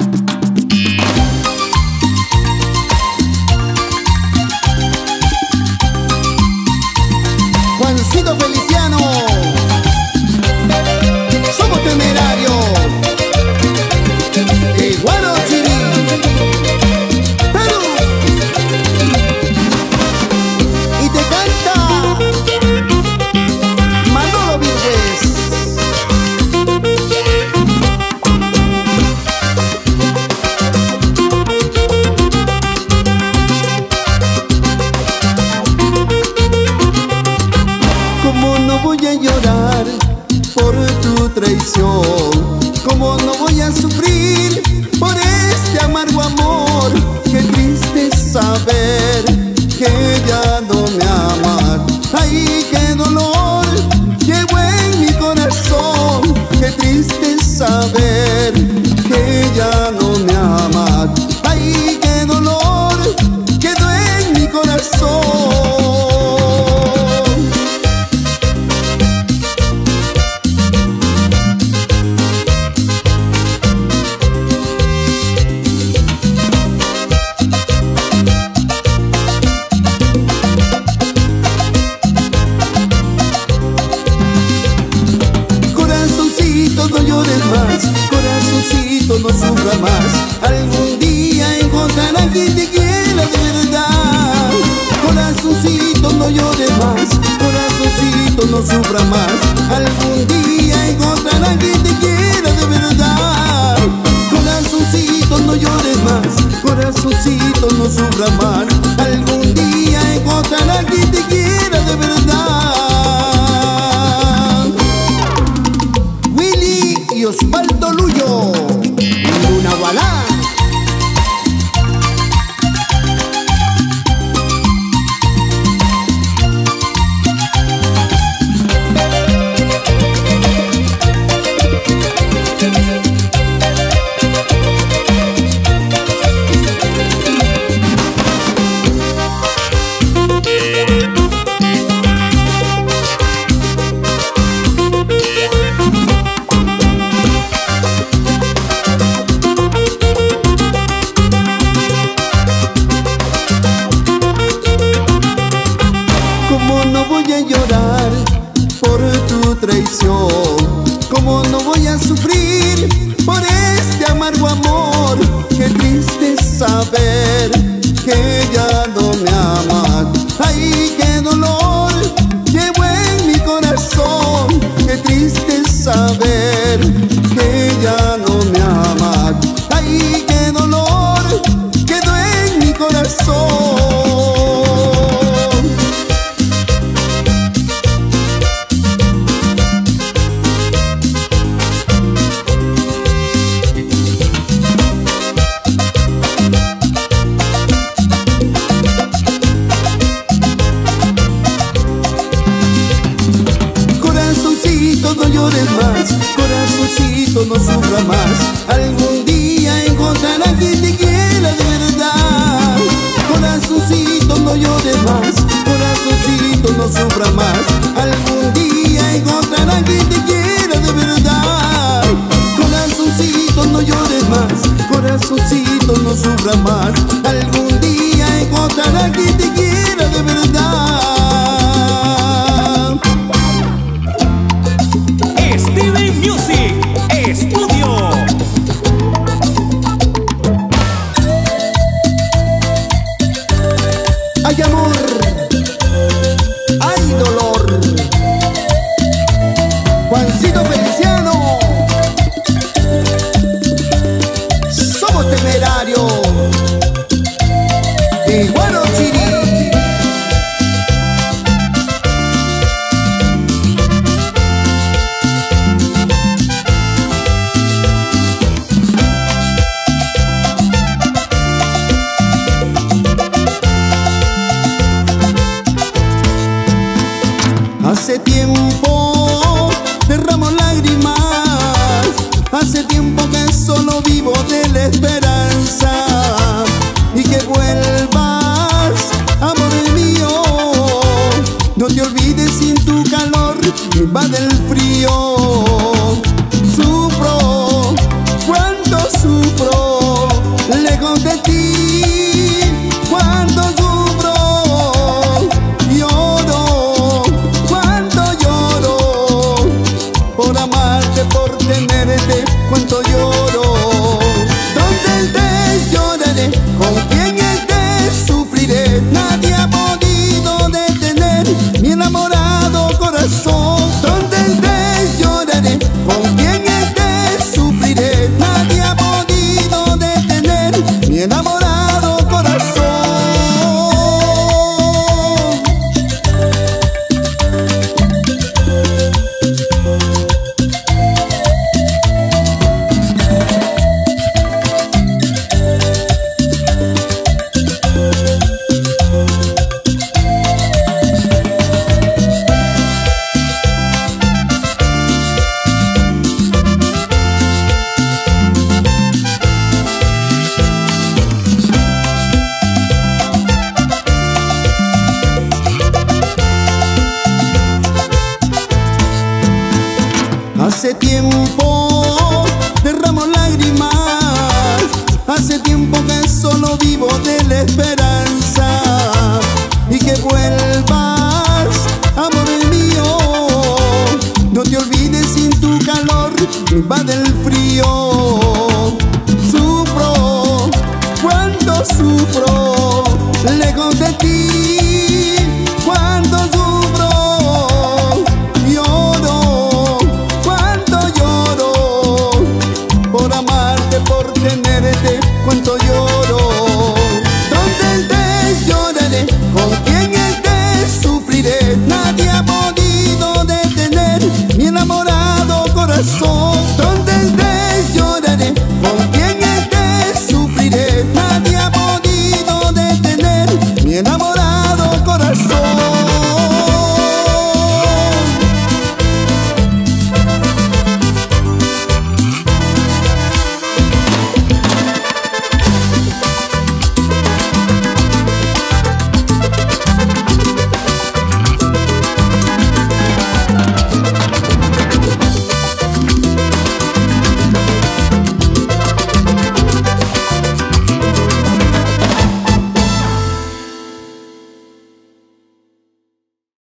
Juancito Feliciano, somos temerarios. Guarochirí, Perú. Y te canta Manolo Víquez. ¿Cómo no voy a llorar por tu traición? ¿Cómo no voy a sufrir por este amargo amor? Qué triste saber que ya no me amas. Ay, qué dolor llevo en mi corazón. Qué triste saber que ya no me amas. Ay, qué dolor quedó en mi corazón. No llores más, corazoncito, no sufra más. Algún día encontrarás quien te quiera de verdad. Corazoncito, no llores más, corazoncito, no sufra más. Algún día encontrarás quien te quiera de verdad. Corazoncito, no llores más, corazoncito, no sufra más. Algún día encontrarás quien te quiera de verdad. Y Osvaldo Luyo, Luna Gualá. ¿Cómo no voy a llorar por tu traición? ¿Cómo no voy a sufrir por este amargo amor? Qué triste saber que ya no me amas. Ay, qué dolor llevo en mi corazón. Qué triste saber que ya no me amas. Ay, qué dolor quedó en mi corazón. No llores más, corazoncito, no sufra más. Algún día encontrarás quien te quiera de verdad. Corazoncito, no llores más, corazoncito, no sufra más. Algún día encontrarás quien te quiera de verdad. Corazoncito, no llores más, corazoncito, no sufra más. Algún día encontrarás quien te quiera de verdad. Steven Music Estudio. Hay amor, hay dolor. Juancito Feliciano, somos temerarios. Y Guarochirí. Hace tiempo derramo lágrimas, hace tiempo que solo vivo de la esperanza. Y que vuelvas, amor mío, no te olvides, sin tu calor me invade el frío. Sufro, cuánto sufro. Hace tiempo derramo lágrimas, hace tiempo que solo vivo de la esperanza. Y que vuelvas, amor mío, no te olvides, sin tu calor me invade el frío.